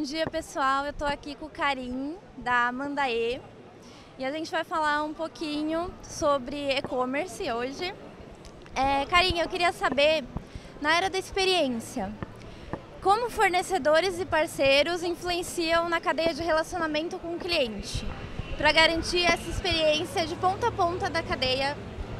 Bom dia, pessoal. Eu estou aqui com o Karim, da Amandae, e a gente vai falar um pouquinho sobre e-commerce hoje. Karim, eu queria saber, na era da experiência, como fornecedores e parceiros influenciam na cadeia de relacionamento com o cliente, para garantir essa experiência de ponta a ponta da cadeia.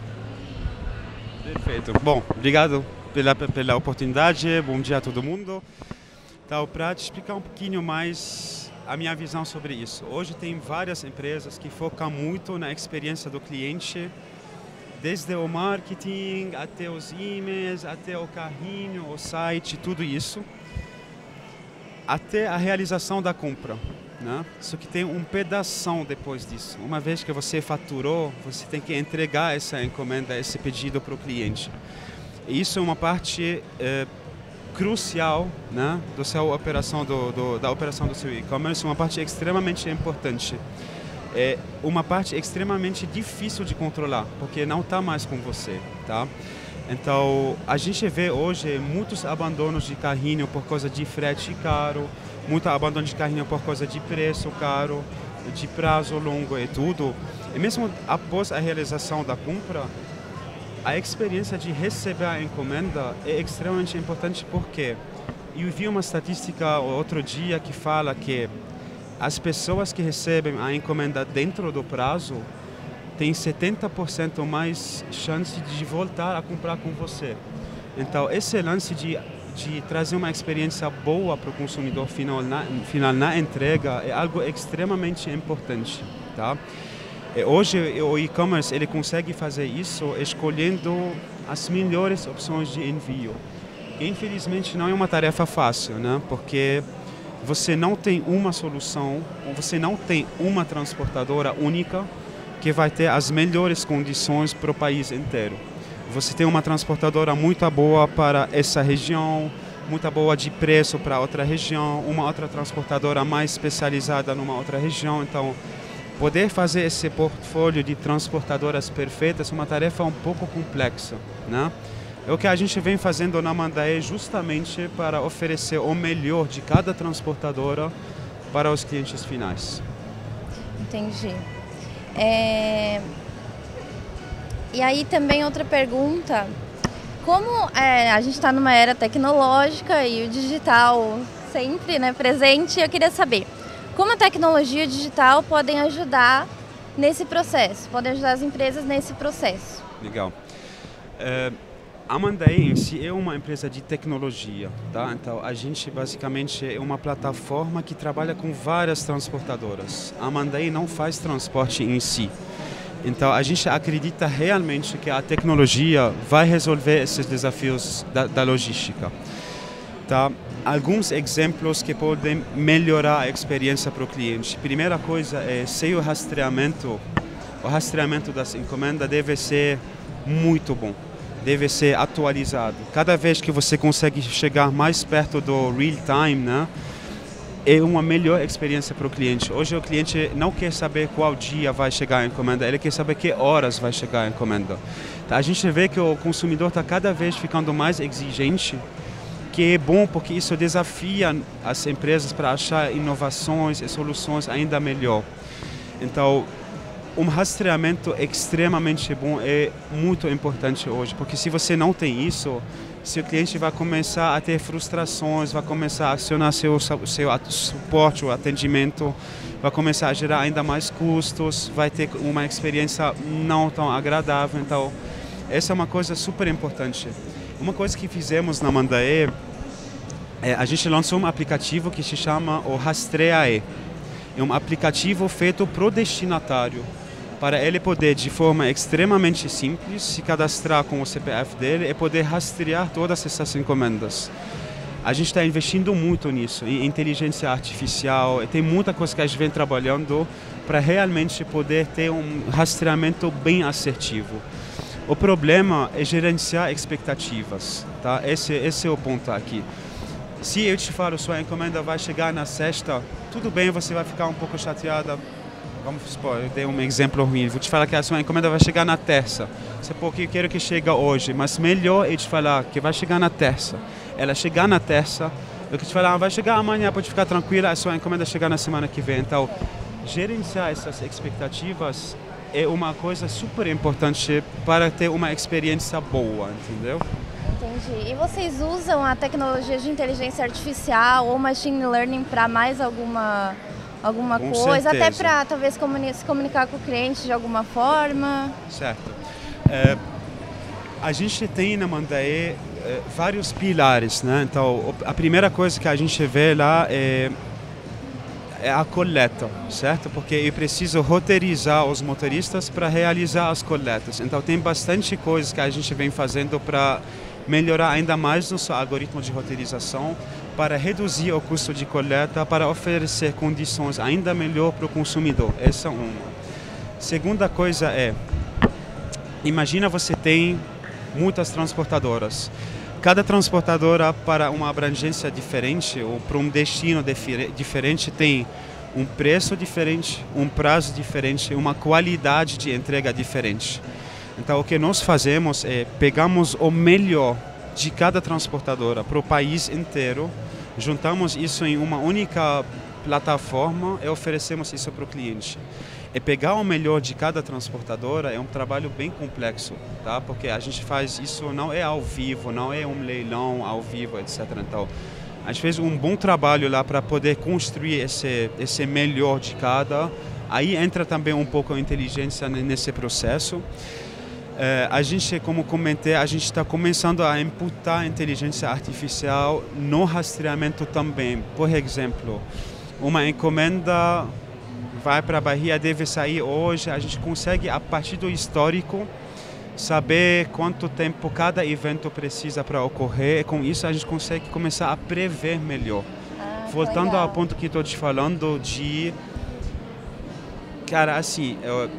Perfeito. Bom, obrigado pela oportunidade. Bom dia a todo mundo. Então, para te explicar um pouquinho mais a minha visão sobre isso. Hoje tem várias empresas que focam muito na experiência do cliente, desde o marketing, até os e-mails, até o carrinho, o site, tudo isso, até a realização da compra, né? Só que tem um pedação depois disso. Uma vez que você faturou, você tem que entregar essa encomenda, esse pedido para o cliente. E isso é uma parte crucial, né, da operação do seu e-commerce, uma parte extremamente importante. É uma parte extremamente difícil de controlar, porque não está mais com você, tá? Então, a gente vê hoje muitos abandonos de carrinho por causa de frete caro, muito abandono de carrinho por causa de preço caro, de prazo longo e tudo. E mesmo após a realização da compra, a experiência de receber a encomenda é extremamente importante porque eu vi uma estatística outro dia que fala que as pessoas que recebem a encomenda dentro do prazo têm 70% mais chance de voltar a comprar com você. Então, esse lance de trazer uma experiência boa para o consumidor final na entrega é algo extremamente importante, tá? Hoje o e-commerce ele consegue fazer isso escolhendo as melhores opções de envio. Infelizmente não é uma tarefa fácil, né? Porque você não tem uma solução, você não tem uma transportadora única que vai ter as melhores condições para o país inteiro. Você tem uma transportadora muito boa para essa região, muito boa de preço para outra região, uma outra transportadora mais especializada numa outra região. Então, poder fazer esse portfólio de transportadoras perfeitas é uma tarefa um pouco complexa, né? É o que a gente vem fazendo na Amandae justamente para oferecer o melhor de cada transportadora para os clientes finais. Entendi. E aí também outra pergunta, como a gente está numa era tecnológica e o digital sempre, né, presente, eu queria saber como a tecnologia digital podem ajudar nesse processo, podem ajudar as empresas nesse processo. Legal. A Amandae em si é uma empresa de tecnologia, tá? Então a gente basicamente é uma plataforma que trabalha com várias transportadoras. A Amandae não faz transporte em si. Então a gente acredita realmente que a tecnologia vai resolver esses desafios da logística, tá? Alguns exemplos que podem melhorar a experiência para o cliente. Primeira coisa é se o rastreamento das encomendas deve ser muito bom, deve ser atualizado. Cada vez que você consegue chegar mais perto do real time, né, é uma melhor experiência para o cliente. Hoje o cliente não quer saber qual dia vai chegar a encomenda, ele quer saber que horas vai chegar a encomenda. Tá? A gente vê que o consumidor está cada vez ficando mais exigente, que é bom porque isso desafia as empresas para achar inovações e soluções ainda melhor. Então, um rastreamento extremamente bom é muito importante hoje, porque se você não tem isso, seu cliente vai começar a ter frustrações, vai começar a acionar seu suporte, o atendimento, vai começar a gerar ainda mais custos, vai ter uma experiência não tão agradável. Então, essa é uma coisa super importante. Uma coisa que fizemos na Amandae, a gente lançou um aplicativo que se chama o Rastreae. É um aplicativo feito para o destinatário, para ele poder, de forma extremamente simples, se cadastrar com o CPF dele e poder rastrear todas essas encomendas. A gente está investindo muito nisso, em inteligência artificial, e tem muita coisa que a gente vem trabalhando para realmente poder ter um rastreamento bem assertivo. O problema é gerenciar expectativas, tá? Esse é o ponto aqui. Se eu te falo, sua encomenda vai chegar na sexta, tudo bem, você vai ficar um pouco chateada. Vamos supor, eu dei um exemplo ruim. Vou te falar que a sua encomenda vai chegar na terça. Você, pô, eu quero que chegue hoje, mas melhor é te falar que vai chegar na terça. Ela chegar na terça, do que te falar, vai chegar amanhã, pode ficar tranquila, a sua encomenda chegar na semana que vem. Então, gerenciar essas expectativas é uma coisa super importante para ter uma experiência boa, entendeu? Entendi. E vocês usam a tecnologia de inteligência artificial ou machine learning para mais alguma Com coisa? certeza. Até para talvez se comunicar com o cliente de alguma forma? Certo. A gente tem na Mandae vários pilares, né? Então, a primeira coisa que a gente vê lá é a coleta, certo? Porque eu preciso roteirizar os motoristas para realizar as coletas. Então, tem bastante coisa que a gente vem fazendo para melhorar ainda mais nosso algoritmo de roteirização, para reduzir o custo de coleta, para oferecer condições ainda melhor para o consumidor. Essa é uma. Segunda coisa é, imagina você tem muitas transportadoras. Cada transportadora, para uma abrangência diferente ou para um destino diferente, tem um preço diferente, um prazo diferente, uma qualidade de entrega diferente. Então, o que nós fazemos é pegamos o melhor de cada transportadora para o país inteiro, juntamos isso em uma única plataforma e oferecemos isso para o cliente. E pegar o melhor de cada transportadora é um trabalho bem complexo, tá? Porque a gente faz isso, não é ao vivo, não é um leilão ao vivo, etc. Então, a gente fez um bom trabalho lá para poder construir esse melhor de cada. Aí entra também um pouco a inteligência nesse processo. A gente, como comentei, a gente está começando a imputar inteligência artificial no rastreamento também. Por exemplo, uma encomenda vai para a Bahia, deve sair hoje, a gente consegue, a partir do histórico, saber quanto tempo cada evento precisa para ocorrer, e com isso a gente consegue começar a prever melhor. Voltando ao ponto que estou te falando de... Cara, assim,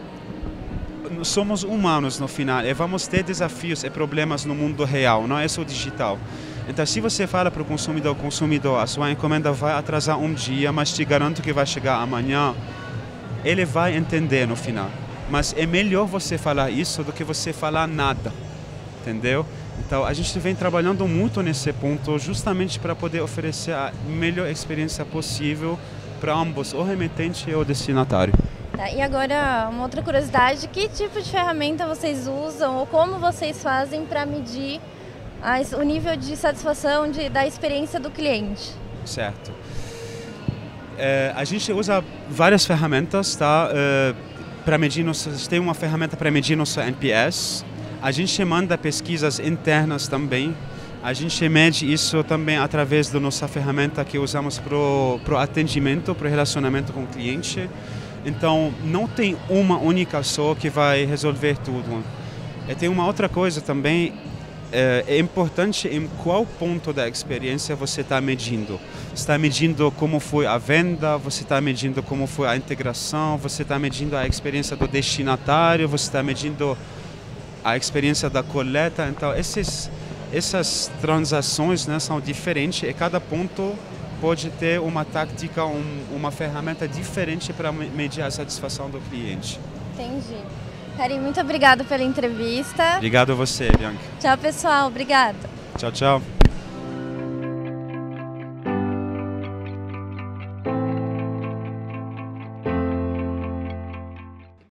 somos humanos no final e vamos ter desafios e problemas no mundo real, não é só digital. Então, se você fala para o consumidor, a sua encomenda vai atrasar um dia, mas te garanto que vai chegar amanhã, ele vai entender no final. Mas é melhor você falar isso do que você falar nada, entendeu? Então, a gente vem trabalhando muito nesse ponto justamente para poder oferecer a melhor experiência possível para ambos, o remetente e o destinatário. Tá, e agora, uma outra curiosidade, que tipo de ferramenta vocês usam ou como vocês fazem para medir o nível de satisfação da experiência do cliente? Certo. A gente usa várias ferramentas, tá? Para medir tem uma ferramenta para medir nosso NPS. A gente manda pesquisas internas também. A gente mede isso também através da nossa ferramenta que usamos para o atendimento, para o relacionamento com o cliente. Então, não tem uma única só que vai resolver tudo. E tem uma outra coisa também. É importante em qual ponto da experiência você está medindo. Você está medindo como foi a venda, você está medindo como foi a integração, você está medindo a experiência do destinatário, você está medindo a experiência da coleta. Então, essas transações, né, são diferentes e cada ponto pode ter uma tática, uma ferramenta diferente para medir a satisfação do cliente. Entendi. Karim, muito obrigada pela entrevista. Obrigado a você, Bianca. Tchau, pessoal. Obrigada. Tchau, tchau.